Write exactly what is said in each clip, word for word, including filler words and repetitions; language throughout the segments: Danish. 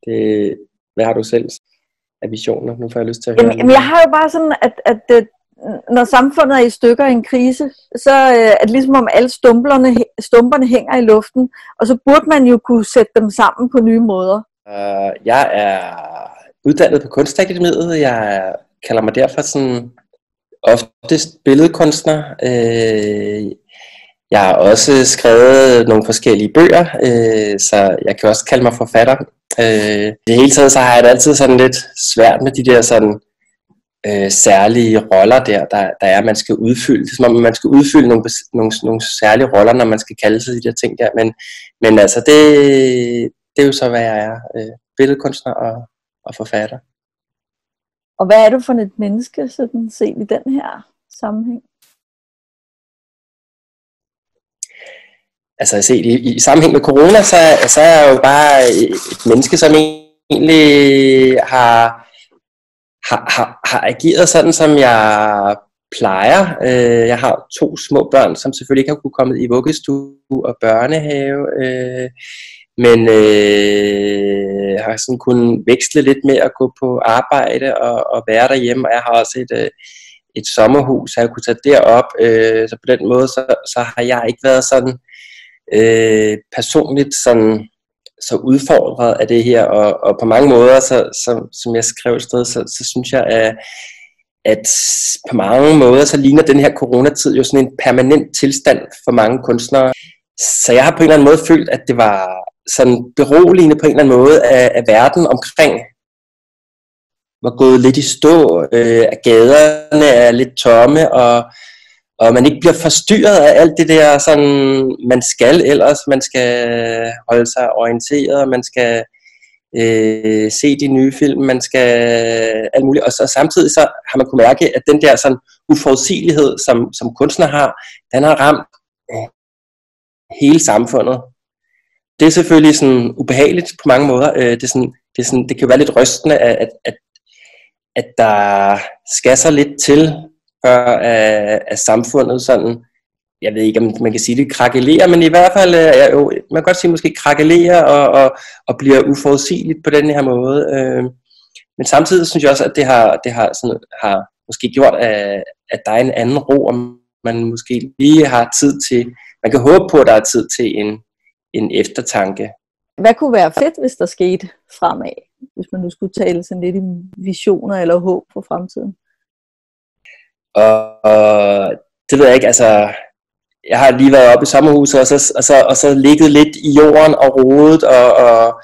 Det, hvad har du selv af visioner? Nu får jeg lyst til at høre. Jamen, jamen jeg har jo bare sådan, at, at, at når samfundet er i stykker i en krise, så er det ligesom om alle stumperne, stumperne hænger i luften, og så burde man jo kunne sætte dem sammen på nye måder. Uh, jeg er uddannet på Kunstakademiet. Jeg kalder mig derfor sådan oftest billedkunstner. Uh, jeg har også skrevet nogle forskellige bøger, uh, så jeg kan også kalde mig forfatter. Uh, I det hele taget så har jeg det altid sådan lidt svært med de der sådan Øh, særlige roller der, der, der er, man skal udfylde. Det er som om, man skal udfylde nogle, nogle, nogle særlige roller, når man skal kalde sig de der ting der. Men, men altså, det, det er jo så, hvad jeg er. Øh, billedkunstner og, og forfatter. Og hvad er du for et menneske, sådan set i den her sammenhæng? Altså, set i, i sammenhæng med corona, så, så er jeg jo bare et menneske, som egentlig har Har, har, har ageret sådan, som jeg plejer. Øh, jeg har to små børn, som selvfølgelig ikke har kunnet komme i vuggestue og børnehave, øh, men øh, har sådan kunnet veksle lidt med at gå på arbejde og, og være derhjemme. Og jeg har også et, øh, et sommerhus, så jeg kunne tage derop. Øh, så på den måde, så, så har jeg ikke været sådan øh, personligt sådan så udfordret af det her, og, og på mange måder, så, så, som jeg skrev et sted, så, så synes jeg, at, at på mange måder, så ligner den her coronatid jo sådan en permanent tilstand for mange kunstnere. Så jeg har på en eller anden måde følt, at det var sådan beroligende på en eller anden måde, af, af verden omkring var gået lidt i stå, øh, at gaderne er lidt tomme, og og man ikke bliver forstyrret af alt det der, sådan, man skal ellers, man skal holde sig orienteret, man skal øh, se de nye film, man skal alt muligt, og så samtidig så har man kunnet mærke, at den der sådan uforudsigelighed, som, som kunstner har, den har ramt øh, hele samfundet. Det er selvfølgelig sådan ubehageligt på mange måder. Øh, det, er sådan, det, er sådan, det kan jo være lidt rystende, at, at, at, at der skal så lidt til, Af, af samfundet sådan, jeg ved ikke om man kan sige det krakelerer, men i hvert fald er jo, man kan godt sige måske krakelerer og, og, og bliver uforudsigeligt på den her måde, øh, men samtidig synes jeg også, at det har, det har, sådan, har måske gjort, at, at der er en anden ro, om man måske lige har tid til, man kan håbe på, at der er tid til en, en eftertanke. Hvad kunne være fedt, hvis der skete fremad, hvis man nu skulle tale sådan lidt i visioner eller håb for fremtiden? Og, og det ved jeg ikke, altså, jeg har lige været oppe i sommerhuset, og så, og så, og så ligget lidt i jorden og rodet, og, og,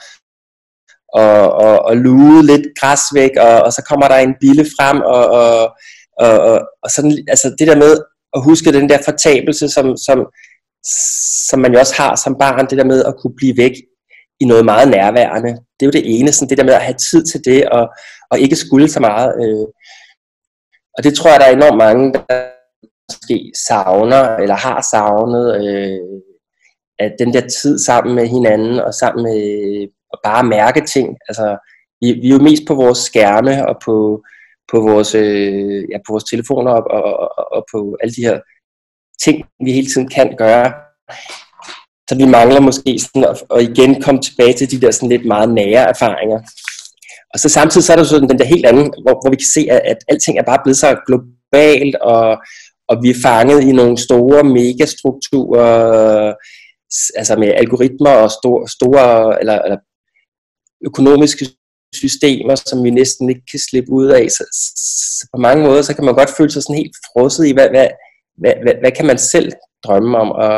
og, og, og luget lidt græs væk, og, og så kommer der en bille frem, og, og, og, og, og sådan, altså det der med at huske den der fortabelse, som, som, som man jo også har som barn, det der med at kunne blive væk i noget meget nærværende. Det er jo det ene, sådan det der med at have tid til det, og, og ikke skulle så meget. Øh, Og det tror jeg, der er enormt mange, der måske savner, eller har savnet, øh, at den der tid sammen med hinanden, og sammen med at bare mærke ting. Altså, vi, vi er jo mest på vores skærme, og på, på, vores, øh, ja, på vores telefoner, og, og, og, og på alle de her ting, vi hele tiden kan gøre. Så vi mangler måske sådan at, at igen komme tilbage til de der sådan lidt meget nære erfaringer. Og så samtidig så er der sådan den der helt anden, hvor, hvor vi kan se, at, at alting er bare blevet så globalt, og, og vi er fanget i nogle store megastrukturer, altså med algoritmer og store, store eller, eller økonomiske systemer, som vi næsten ikke kan slippe ud af. Så, så på mange måder, så kan man godt føle sig sådan helt frosset i, hvad, hvad, hvad, hvad, hvad kan man selv drømme om. Og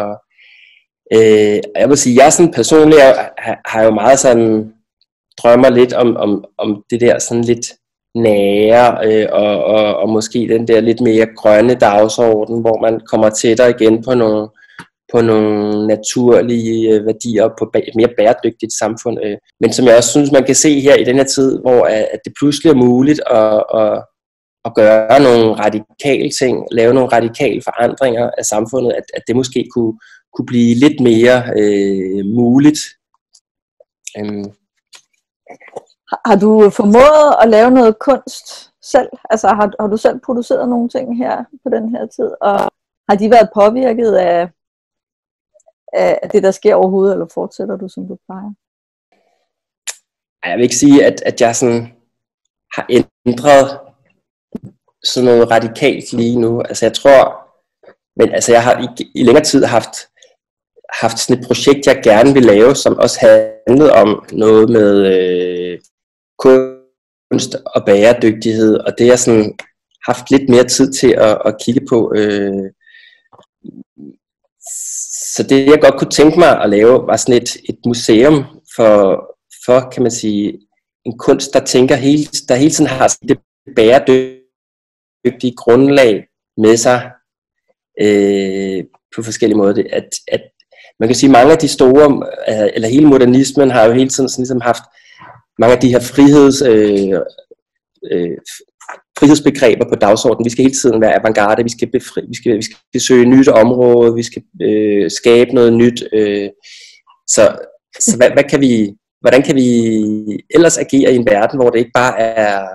øh, jeg vil sige, jeg sådan personligt har, har jo meget sådan drømmer lidt om, om, om det der sådan lidt nære, øh, og, og, og måske den der lidt mere grønne dagsorden, hvor man kommer tættere igen på nogle, på nogle naturlige øh, værdier, på et mere bæredygtigt samfund. Øh. Men som jeg også synes, man kan se her i den her tid, hvor at, at det pludselig er muligt at, at, at gøre nogle radikale ting, lave nogle radikale forandringer af samfundet, at, at det måske kunne, kunne blive lidt mere øh, muligt. Øh. Har du formået at lave noget kunst selv? Altså har, har du selv produceret nogle ting her på den her tid? Og har de været påvirket af, af det, der sker overhovedet, eller fortsætter du, som du plejer? jeg vil ikke sige, at, at jeg sådan har ændret sådan noget radikalt lige nu. Altså jeg tror, men altså jeg har i, i længere tid haft, haft sådan et projekt, jeg gerne vil lave, som også handlede om noget med øh, kunst og bæredygtighed, og det har jeg sådan haft lidt mere tid til at, at kigge på. Øh, så det jeg godt kunne tænke mig at lave, var sådan et, et museum for, for, kan man sige, en kunst, der tænker hele, der hele tiden har det bæredygtige grundlag med sig øh, på forskellige måder. At, at man kan sige, mange af de store, eller hele modernismen har jo hele tiden sådan ligesom haft mange af de her friheds, øh, øh, frihedsbegreber på dagsordenen. Vi skal hele tiden være avantgarde, vi skal, befri, vi skal, vi skal søge nyt område, vi skal øh, skabe noget nyt. Øh. Så, så hvad, hvad kan vi, hvordan kan vi ellers agere i en verden, hvor det ikke bare er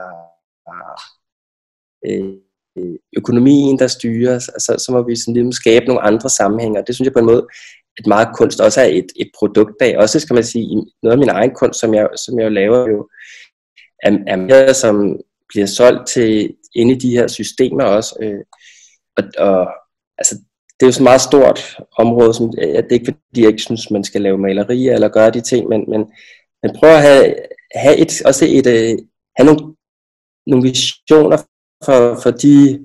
øh, økonomien, der styrer, altså, så må vi sådan ligesom skabe nogle andre sammenhænge, og det synes jeg på en måde, at meget kunst også er et, et produkt af. Også skal man sige, noget af min egen kunst, som jeg, som jeg laver jo, er, er mere, som bliver solgt til inde i de her systemer også. Øh, og, og altså, det er jo så et meget stort område, som, at det er ikke fordi, jeg ikke synes, man skal lave malerier eller gøre de ting, men, men, men prøv at have, have et, også et, uh, have nogle, nogle visioner for, for de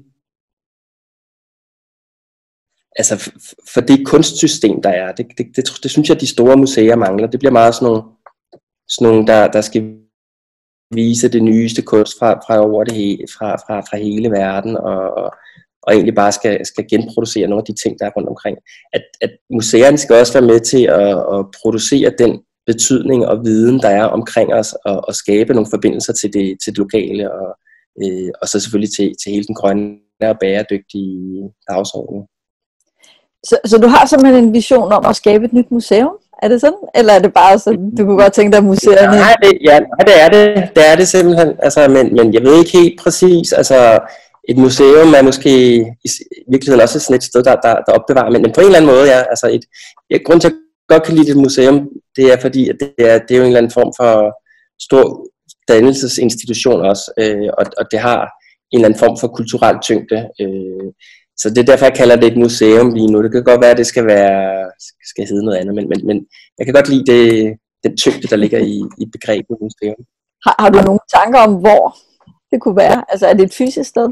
altså for, for det kunstsystem, der er. Det, det, det, det synes jeg, de store museer mangler. Det bliver meget sådan nogle, sådan nogle der, der skal vise det nyeste kunst fra, fra over det hele, fra, fra, fra hele verden, og, og, og egentlig bare skal, skal genproducere nogle af de ting, der er rundt omkring. At, at museerne skal også være med til at, at producere den betydning og viden, der er omkring os, og, og skabe nogle forbindelser til det, til det lokale, og, øh, og så selvfølgelig til, til hele den grønne og bæredygtige dagsorden. Så, så du har simpelthen en vision om at skabe et nyt museum? Er det sådan? Eller er det bare sådan, du kunne godt tænke dig, at museerne... Nej, det, ja, det er det. Det er det simpelthen. Altså, men, men jeg ved ikke helt præcis. Altså, et museum er måske i virkeligheden også sådan et sted, der, der, der opbevarer. Men, men på en eller anden måde, ja. Altså, et, ja, grund til, at jeg godt kan lide et museum, det er fordi, at det er, det er jo en eller anden form for stor dannelsesinstitution også. Øh, og, og det har en eller anden form for kulturel tyngde. Øh, Så det er derfor, jeg kalder det et museum lige nu. Det kan godt være, at det skal, være, skal hedde noget andet, men, men, men jeg kan godt lide det, den tyngde, der ligger i, i begrebet museum. Har, har du nogle tanker om, hvor det kunne være? Altså, er det et fysisk sted?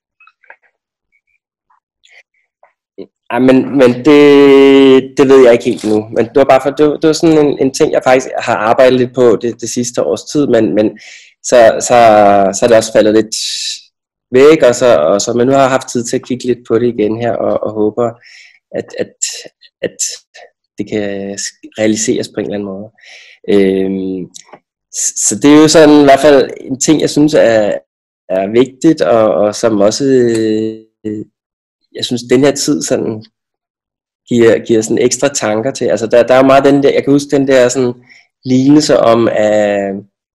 Ja, men, men det, det ved jeg ikke helt nu. Men det var bare for, det var, det var sådan en, en ting, jeg faktisk har arbejdet lidt på det, det sidste års tid, men, men så, så, så er det også faldet lidt væk, og så, og så, men nu har jeg haft tid til at kigge lidt på det igen her, og, og håber, at, at, at det kan realiseres på en eller anden måde. Øhm, så det er jo sådan i hvert fald en ting, jeg synes er, er vigtigt, og, og som også, øh, jeg synes, den her tid sådan giver, giver sådan ekstra tanker til. Altså der, der er jo meget den der, jeg kan huske den der sådan lignelse om, at,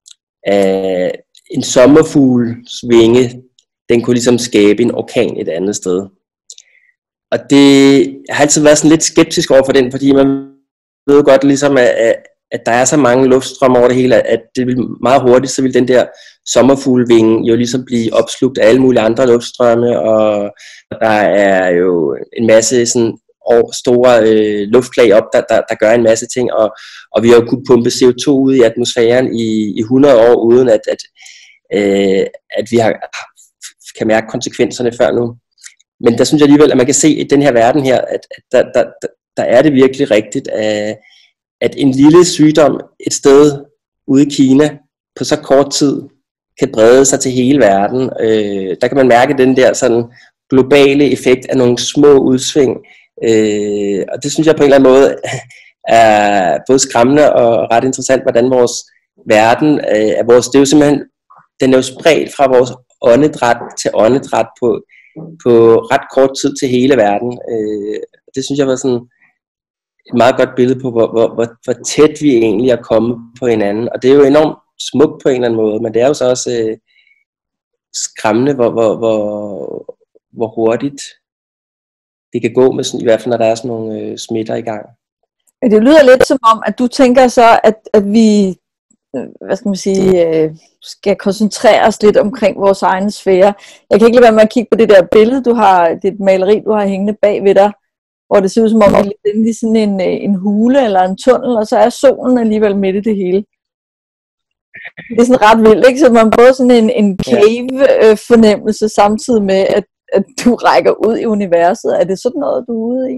at en sommerfugls vinge, den kunne ligesom skabe en orkan et andet sted. Og det jeg har altid været sådan lidt skeptisk over for den, fordi man ved jo godt ligesom, at, at der er så mange luftstrømme over det hele, at det vil meget hurtigt, så vil den der sommerfuglvinge jo ligesom blive opslugt af alle mulige andre luftstrømme, og der er jo en masse sådan store øh, luftlag op, der, der, der gør en masse ting, og, og vi har jo kunnet pumpe C O to ud i atmosfæren i, i hundrede år, uden at, at, øh, at vi har kan mærke konsekvenserne før nu. Men der synes jeg alligevel, at man kan se i den her verden her, at, at der, der, der, der er det virkelig rigtigt, at, at en lille sygdom et sted ude i Kina på så kort tid kan brede sig til hele verden. Øh, der kan man mærke den der sådan globale effekt af nogle små udsving. Øh, og det synes jeg på en eller anden måde er både skræmmende og ret interessant, hvordan vores verden øh, er vores, det er jo simpelthen, den er jo spredt fra vores åndedræt til åndedræt på, på ret kort tid til hele verden. Øh, det synes jeg var sådan et meget godt billede på, hvor, hvor, hvor, hvor tæt vi egentlig er kommet på hinanden. Og det er jo enormt smukt på en eller anden måde, men det er jo så også øh, skræmmende, hvor, hvor, hvor, hvor hurtigt det kan gå med sådan, i hvert fald når der er sådan nogle øh, smitter i gang. Det lyder lidt som om, at du tænker så, at, at vi hvad skal man sige, øh, skal koncentrere os lidt omkring vores egen sfære. Jeg kan ikke lade være med at kigge på det der billede, du har, det er et maleri, du har hængende bag ved dig, hvor det ser ud som om, det er lige sådan en, en hule eller en tunnel, og så er solen alligevel midt i det hele. Det er sådan ret vildt, ikke? Så man får sådan en, en cave-fornemmelse samtidig med, at, at du rækker ud i universet. Er det sådan noget, du er ude i?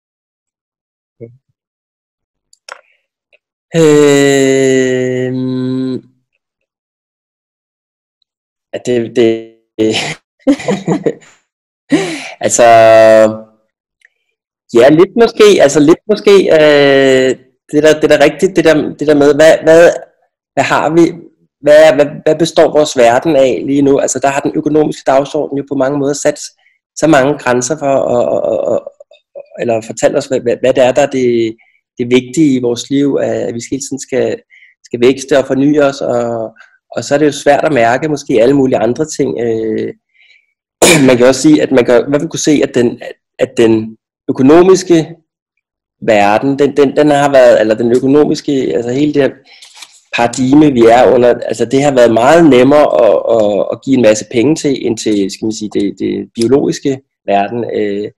Øhm, at det, det altså ja, lidt måske, altså lidt måske øh, det der det der rigtigt, det der det der med hvad hvad hvad har vi, hvad hvad, hvad består vores verden af lige nu? Altså der har den økonomiske dagsorden jo på mange måder sat så mange grænser for at eller fortælle os hvad, hvad det er der er det det vigtige i vores liv, at vi hele tiden skal, skal vækste og forny os, og, og så er det jo svært at mærke måske alle mulige andre ting. Øh, man kan også sige, at man kan i hvert fald kunne se, at den, at den økonomiske verden, den, den, den har været, eller den økonomiske, altså hele det her paradigme, vi er under, altså det har været meget nemmere at, at, at give en masse penge til, end til, skal man sige, det, det biologiske verden. Øh,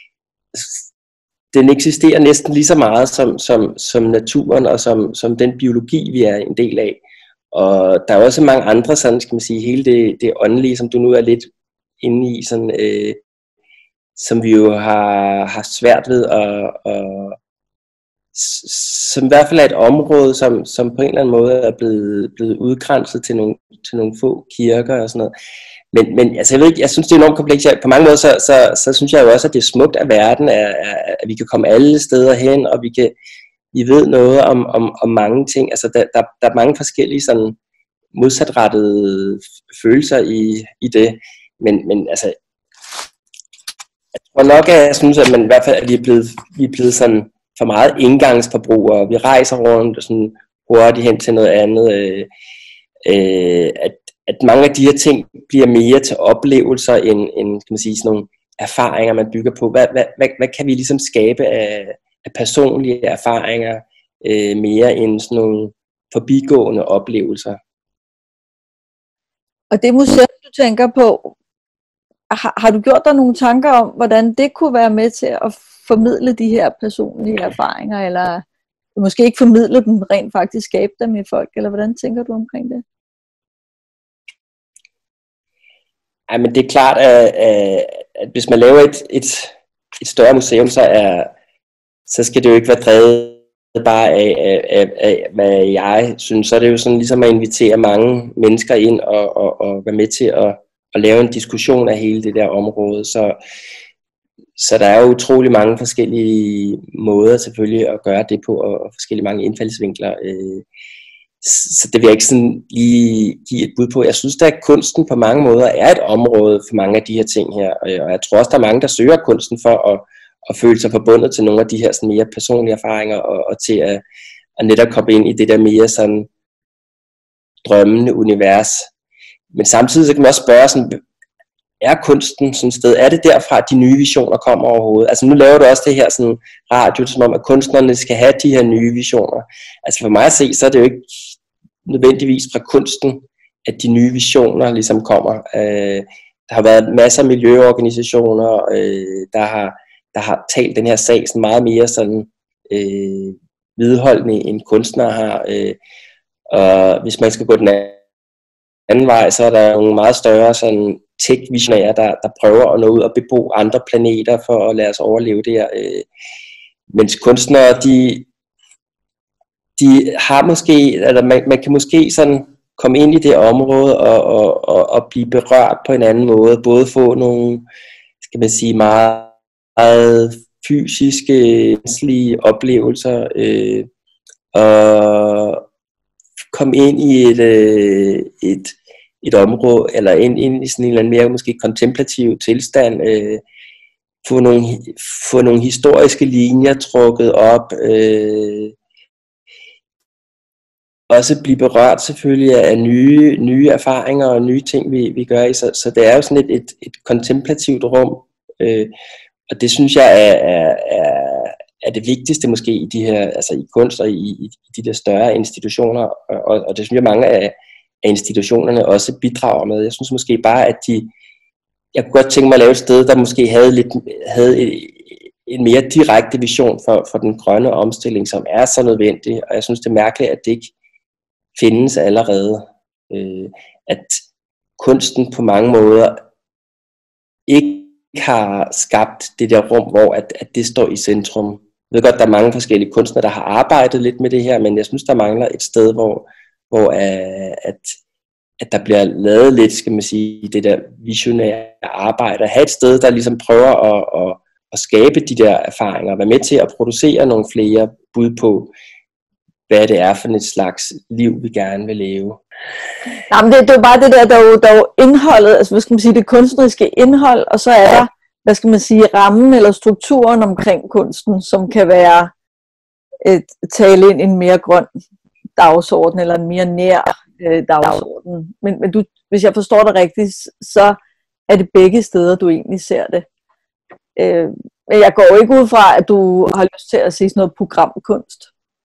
Den eksisterer næsten lige så meget som, som, som naturen og som, som den biologi, vi er en del af. Og der er også mange andre, sådan skal man sige, hele det, det åndelige, som du nu er lidt inde i, sådan, øh, som vi jo har, har svært ved at, at, som i hvert fald er et område, som, som på en eller anden måde er blevet, blevet udgrænset til nogle, til nogle få kirker og sådan noget. Men, men altså, jeg ved ikke, jeg synes det er enormt komplekst. På mange måder så, så, så synes jeg jo også, at det er smukt, at verden er, er, at vi kan komme alle steder hen, og vi kan vi ved noget om, om, om mange ting. Altså der, der, der er mange forskellige sådan modsatrettede følelser i, i det. Men, men altså, jeg tror nok, at jeg synes, at man i hvert fald at vi er blevet, vi er blevet sådan for meget indgangsforbrugere. Vi rejser rundt sådan hurtigt hen til noget andet. Øh, øh, at at mange af de her ting bliver mere til oplevelser end, end kan man sige, sådan nogle erfaringer, man bygger på. Hvad, hvad, hvad, hvad kan vi ligesom skabe af, af personlige erfaringer øh, mere end sådan nogle forbigående oplevelser? Og det museum, du tænker på, har, har du gjort dig nogle tanker om, hvordan det kunne være med til at formidle de her personlige erfaringer, eller måske ikke formidle dem, rent faktisk skabe dem i folk, eller hvordan tænker du omkring det? Ej, men det er klart, at, at hvis man laver et, et, et større museum, så, er, så skal det jo ikke være drevet bare af, af, af, af, hvad jeg synes. Så er det jo sådan ligesom at invitere mange mennesker ind og, og, og være med til at, at lave en diskussion af hele det der område. Så, så der er jo utrolig mange forskellige måder selvfølgelig at gøre det på, og forskellige mange indfaldsvinkler. Så det vil jeg ikke sådan lige give et bud på. Jeg synes, at kunsten på mange måder er et område for mange af de her ting her. Og jeg tror også, der er mange, der søger kunsten for at, at føle sig forbundet til nogle af de her sådan mere personlige erfaringer, og, og til at, at netop komme ind i det der mere sådan drømmende univers. Men samtidig så kan man også spørge, sådan, er kunsten sådan et sted? Er det derfra, at de nye visioner kommer overhovedet? Altså nu laver du også det her sådan radio, som om, at kunstnerne skal have de her nye visioner. Altså for mig at se, så er det jo ikke nødvendigvis fra kunsten, at de nye visioner ligesom kommer. Øh, der har været masser af miljøorganisationer, øh, der, har, der har talt den her sag sådan meget mere sådan øh, vedholdende, end kunstnere har. Øh, og hvis man skal gå den anden vej, så er der nogle meget større sådan tech-visionærer, der, der prøver at nå ud og bebo andre planeter for at lade os overleve det her. Øh, mens kunstnere, de, de har måske, eller man, man kan måske sådan komme ind i det område og, og, og, og blive berørt på en anden måde. Både få nogle, skal man sige, meget, meget fysiske, menneskelige oplevelser, øh, og komme ind i et, øh, et et område, eller ind, ind i sådan en eller anden mere måske kontemplativ tilstand, øh, få, nogle, få nogle historiske linjer trukket op, øh, også blive berørt selvfølgelig af nye, nye erfaringer og nye ting, vi, vi gør i, så, så det er jo sådan et, et, et kontemplativt rum, øh, og det synes jeg er, er, er, er det vigtigste måske i de her, altså i kunst og i, i de der større institutioner, og, og det synes jeg mange af, af institutionerne også bidrager med. Jeg synes måske bare, at de, jeg kunne godt tænke mig at lave et sted, der måske havde lidt, havde et, en mere direkte vision for, for den grønne omstilling, som er så nødvendig, og jeg synes det er mærkeligt, at det ikke findes allerede. Øh, at kunsten på mange måder ikke har skabt det der rum, hvor at, at det står i centrum. Jeg ved godt, der er mange forskellige kunstnere, der har arbejdet lidt med det her, men jeg synes, der mangler et sted, hvor, hvor uh, at, at der bliver lavet lidt, skal man sige, det der visionære arbejde. At have et sted, der ligesom prøver at, at, at skabe de der erfaringer, være med til at producere nogle flere bud på, hvad det er for et slags liv, vi gerne vil leve. Nej, men det, det er jo bare det der, der er jo, der er jo indholdet, altså hvad skal man sige, det kunstneriske indhold, og så er der, hvad skal man sige, rammen eller strukturen omkring kunsten, som kan være et, tale ind en mere grøn dagsorden, eller en mere nær øh, dagsorden. Men, men du, hvis jeg forstår dig rigtigt, så er det begge steder, du egentlig ser det. Øh, men jeg går jo ikke ud fra, at du har lyst til at se sådan noget programkunst.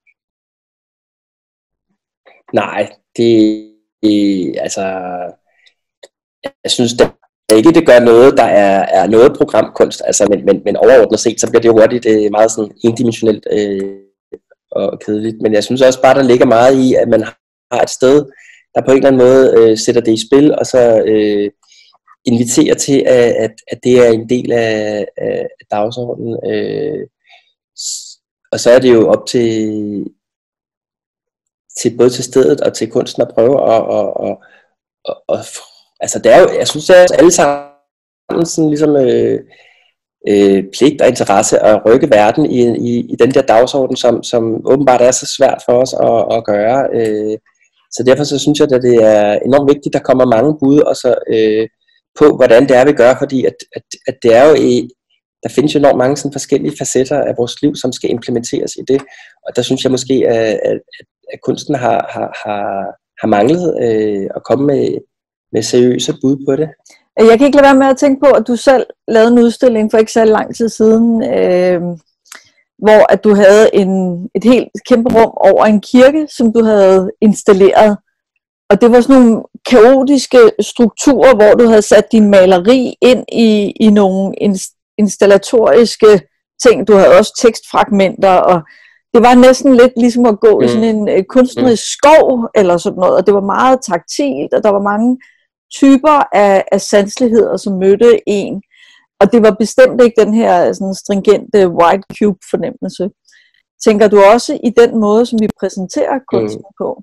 Nej, det, det altså, jeg synes det ikke, det gør noget, der er, er noget programkunst, altså, men, men, men overordnet set, så bliver det hurtigt øh, meget sådan endimensionelt øh, og kedeligt. Men jeg synes også bare, der ligger meget i, at man har et sted, der på en eller anden måde øh, sætter det i spil, og så øh, inviterer til, at, at, at det er en del af, af dagsordenen. Øh, og så er det jo op til til både til stedet og til kunsten at prøve at, og, og, og, og, altså det er jo, jeg synes at alle sammen sådan ligesom øh, øh, pligt og interesse at rykke verden i, i, i den der dagsorden, som, som åbenbart er så svært for os at, at gøre. Øh, så derfor så synes jeg, at det er enormt vigtigt, at der kommer mange bud og så, øh, på, hvordan det er, vi gør, fordi at, at, at det er jo i, der findes jo enormt mange sådan forskellige facetter af vores liv, som skal implementeres i det, og der synes jeg måske, at, at, at kunsten har, har, har, har manglet øh, at komme med, med seriøse bud på det. Jeg kan ikke lade være med at tænke på, at du selv lavede en udstilling for ikke så lang tid siden, øh, hvor at du havde en, et helt kæmpe rum over en kirke, som du havde installeret. Og det var sådan nogle kaotiske strukturer, hvor du havde sat din maleri ind i, i nogle installatoriske ting. Du havde også tekstfragmenter, og det var næsten lidt ligesom at gå mm. i sådan en uh, kunstnerisk skov, eller sådan noget. Og det var meget taktilt, og der var mange typer af, af sanseligheder, som mødte en. Og det var bestemt ikke den her sådan stringente white cube fornemmelse. Tænker du også i den måde, som vi præsenterer kunsten mm. på?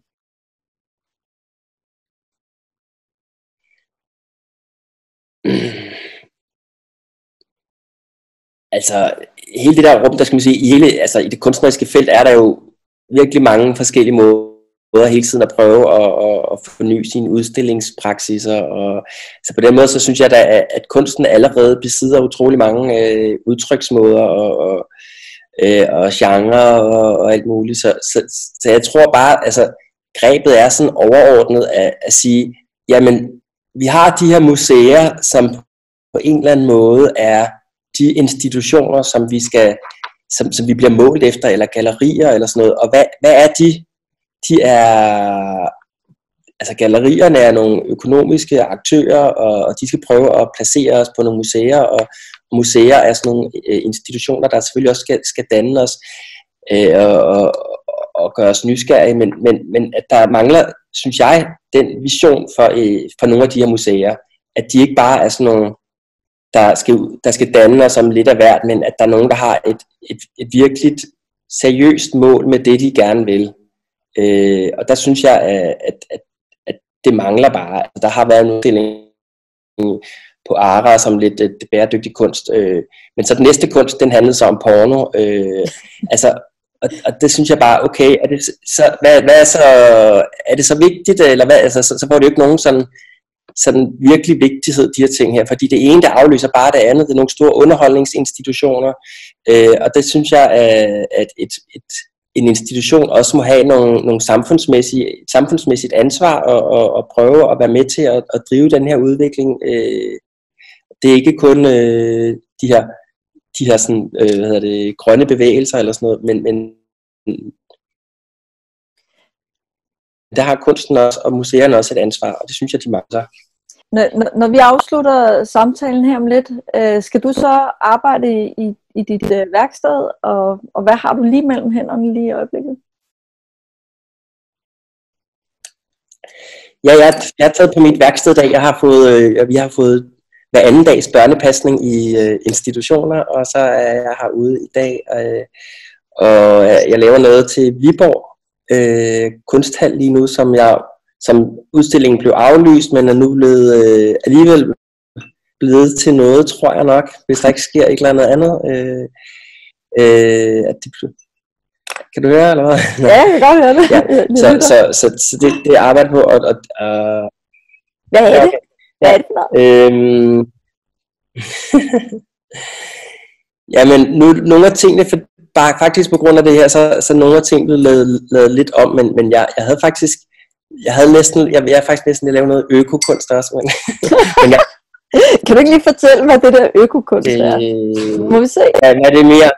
Altså, hele det der rum, der skal man sige, i, hele, altså, i det kunstneriske felt er der jo virkelig mange forskellige måder hele tiden at prøve at, at, at forny sine udstillingspraksiser. Og, så på den måde, så synes jeg, at, at kunsten allerede besidder utrolig mange øh, udtryksmåder og, og, øh, og genre og, og alt muligt. Så, så, så jeg tror bare, altså, grebet er sådan overordnet at, at sige, jamen, vi har de her museer, som på en eller anden måde er de institutioner, som vi skal, som, som vi bliver målt efter, eller gallerier eller sådan noget. Og hvad, hvad er de? De er, altså gallerierne er nogle økonomiske aktører, og, og de skal prøve at placere os på nogle museer, og, og museer er sådan nogle øh, institutioner, der selvfølgelig også skal, skal danne os øh, og, og, og gøre os nysgerrige, men, men, men at der mangler, synes jeg, den vision for, øh, for nogle af de her museer, at de ikke bare er sådan nogle, der skal, der skal danne os om lidt af hvert, men at der er nogen, der har et, et, et virkeligt seriøst mål med det, de gerne vil. Øh, og der synes jeg, at, at, at det mangler bare. Der har været en udstilling på Ara som lidt det bæredygtig kunst, øh, men så den næste kunst, den handlede så om porno. Øh, altså, og, og det synes jeg bare, okay, er det så, hvad, hvad er, så, er det så vigtigt, eller hvad, altså, så, så får det jo ikke nogen sådan, sådan virkelig vigtighed, de her ting her, fordi det ene, der afløser bare det andet, det er nogle store underholdningsinstitutioner, øh, og det synes jeg, at et, et, en institution også må have nogle, nogle samfundsmæssige, samfundsmæssigt ansvar, og, og, og prøve at være med til at, at drive den her udvikling. Øh, det er ikke kun øh, de her de her sådan, øh, hvad hedder det, grønne bevægelser eller sådan noget, men, men der har kunsten også, og museerne også et ansvar, og det synes jeg, de mangler. Når, når, når vi afslutter samtalen her om lidt, øh, skal du så arbejde i, i, i dit øh, værksted, og, og hvad har du lige mellem hænderne lige i øjeblikket? Ja, jeg, jeg har taget på mit værksted i dag. Jeg har fået, øh, vi har fået hver anden dags børnepasning i øh, institutioner, og så er jeg herude i dag, øh, og jeg laver noget til Viborg øh, Kunsthal lige nu, som jeg som udstillingen blev aflyst, men er nu blevet øh, alligevel blevet til noget, tror jeg nok, hvis der ikke sker et eller andet andet. Øh, øh, at det, kan du høre, eller hvad? Ja, jeg kan godt høre det. Ja, så, så, så, så det, det jeg arbejder på. Og, og, og, hvad er det? Hvad er det for noget? Øhm, Jamen, nu, nogle af tingene, for, bare faktisk på grund af det her, så, så nogle af tingene blev lavet, lavet lidt om, men, men jeg, jeg havde faktisk, jeg havde næsten, jeg, jeg er faktisk næsten at lave noget økokunst også, men, men jeg, kan du ikke lige fortælle, hvad det der økokunst øh, er? Må vi se? Ja, hvad er det mere?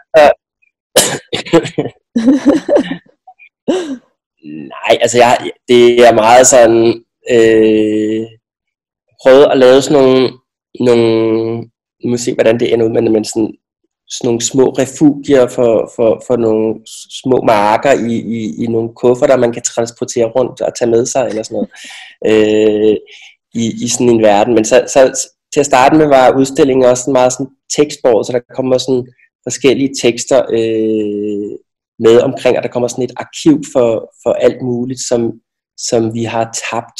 Nej, altså jeg, det er meget sådan, øh, prøvet at lave sådan nogle, nogle, nu må se, hvordan det ender ud, men, men sådan, sådan nogle små refugier for, for, for nogle små marker i, i, i nogle kufferter, man kan transportere rundt og tage med sig, eller sådan noget, øh, i, i sådan en verden. Men så, så til at starte med var udstillingen også sådan meget sådan tekstbåret, så der kommer sådan forskellige tekster øh, med omkring, og der kommer sådan et arkiv for, for alt muligt, som, som vi har tabt.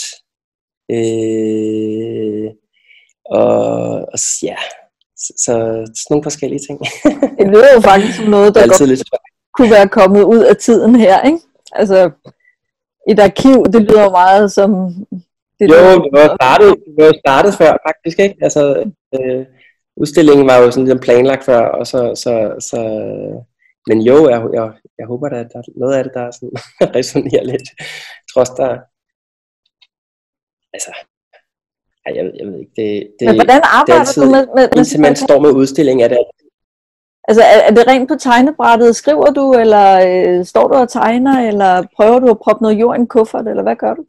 Øh, og, og ja, så, så sådan nogle forskellige ting. Det lyder jo faktisk som noget, der godt lidt kunne være kommet ud af tiden her, ikke? Altså, et arkiv, det lyder jo meget som... Det jo, det var, startet, det var startet før faktisk, ikke? Altså, øh, udstillingen var jo sådan lidt planlagt før, og så... så, så men jo, jeg, jeg, jeg håber da, at der er noget af det, der er sådan, resonerer lidt. Trods der... Altså... Ej, jeg, jeg ved ikke, det, det, men hvordan arbejder altid, du med... med indtil man står med udstillingen, er det... Altså, er, er det rent på tegnebrættet? Skriver du, eller øh, står du og tegner, eller prøver du at proppe noget jord i en kuffert, eller hvad gør du?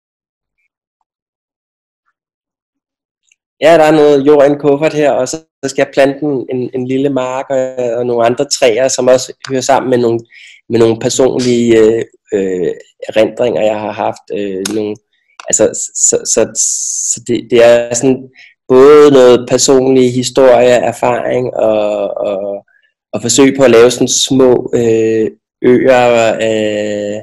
Ja, der er noget jord i en kuffert her, og så skal jeg plante en, en lille mark og, og nogle andre træer, som også hører sammen med nogle, med nogle personlige øh, øh, erindringer, jeg har haft. Øh, nogle, altså, så så, så det, det er sådan både noget personlig historie, erfaring og, og, og forsøg på at lave sådan små øh, øer, øh,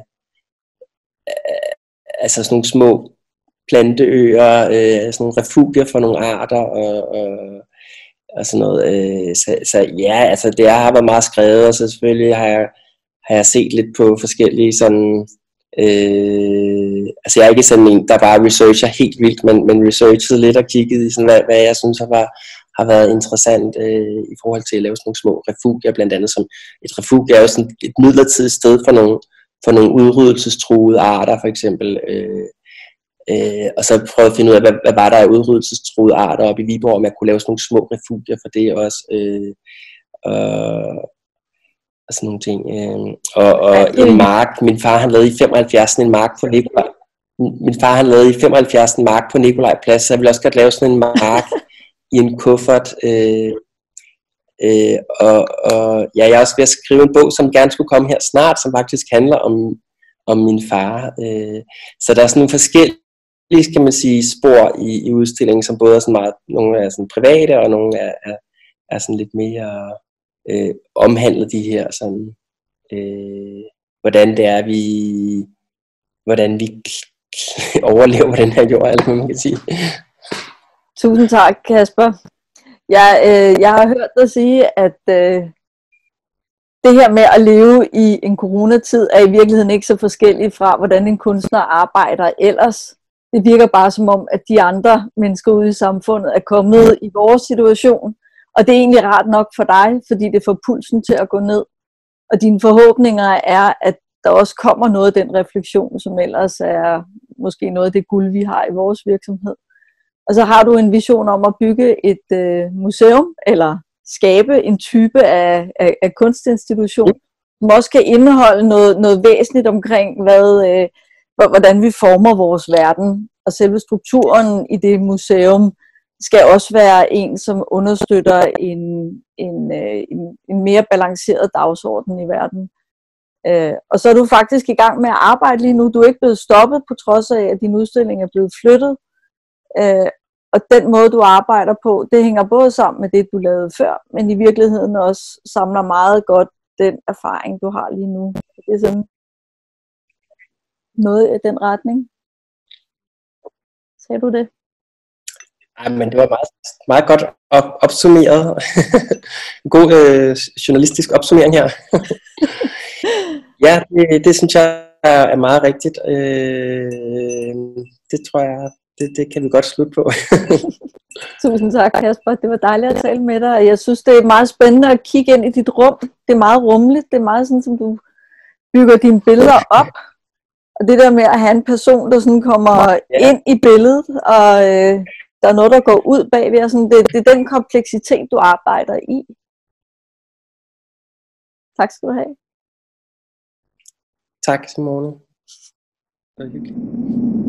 altså sådan nogle små planteøer, øh, sådan nogle refugier for nogle arter og, og, og sådan noget. Øh, så, så ja, altså det har været meget skrevet, og så selvfølgelig har jeg, har jeg set lidt på forskellige sådan, øh, altså jeg er ikke sådan en, der bare researcher helt vildt, men, men researchet lidt og kigget i sådan, hvad, hvad jeg synes har været, har været interessant øh, i forhold til at lave sådan nogle små refugier, blandt andet som et refugie er jo sådan et midlertidigt sted for nogle, for nogle udryddelsestruede arter for eksempel, øh, Øh, og så prøvede at finde ud af, hvad, hvad var der af udryddelsestruede arter oppe i Viborg, om jeg kunne lave sådan nogle små refugier for det også, øh, og, og sådan nogle ting. Øh. Og, og en mark, min far han lavede i femoghalvfjerds en mark på Nikolaj. Min far han lavede i femoghalvfjerds en mark på Nikolaj Plads, så jeg ville også godt lave sådan en mark i en kuffert. Øh, øh, og, og ja, jeg er også ved at skrive en bog, som gerne skulle komme her snart, som faktisk handler om, om min far. Øh, så der er sådan nogle forskellige, skal man sige, spor i, i udstillingen, som både er sådan meget, nogle er sådan private, og nogle er, er, er sådan lidt mere øh, omhandlet de her sådan, øh, hvordan det er, vi, hvordan vi overlever den her jord, eller hvad man kan sige. Tusind tak, Kasper. Jeg, øh, jeg har hørt dig sige, at øh, det her med at leve i en coronatid er i virkeligheden ikke så forskelligt fra, hvordan en kunstner arbejder ellers. Det virker bare som om, at de andre mennesker ude i samfundet er kommet i vores situation. Og det er egentlig rart nok for dig, fordi det får pulsen til at gå ned. Og dine forhåbninger er, at der også kommer noget af den refleksion, som ellers er måske noget af det guld, vi har i vores virksomhed. Og så har du en vision om at bygge et øh, museum, eller skabe en type af, af, af kunstinstitution, som også kan indeholde noget, noget væsentligt omkring, hvad, øh, hvordan vi former vores verden. Og selve strukturen i det museum skal også være en, som understøtter en, en, øh, en, en mere balanceret dagsorden i verden. Øh, og så er du faktisk i gang med at arbejde lige nu. Du er ikke blevet stoppet, på trods af, at din udstilling er blevet flyttet. Øh, og den måde, du arbejder på, det hænger både sammen med det, du lavede før, men i virkeligheden også samler meget godt den erfaring, du har lige nu. Det er sådan noget i den retning. Sagde du det? Ej, men det var meget, meget godt op- opsummeret. God øh, journalistisk opsummering her. Ja, det, det synes jeg er meget rigtigt. Øh, det tror jeg, det, det kan vi godt slutte på. Tusind tak, Kasper. Det var dejligt at tale med dig. Jeg synes, det er meget spændende at kigge ind i dit rum. Det er meget rummeligt. Det er meget sådan, som du bygger dine billeder op. Og det der med at have en person, der sådan kommer ja. ind i billedet, og øh, der er noget, der går ud bagved. Og sådan, det, det er den kompleksitet, du arbejder i. Tak skal du have. Tak, Simone. Det var hyggeligt.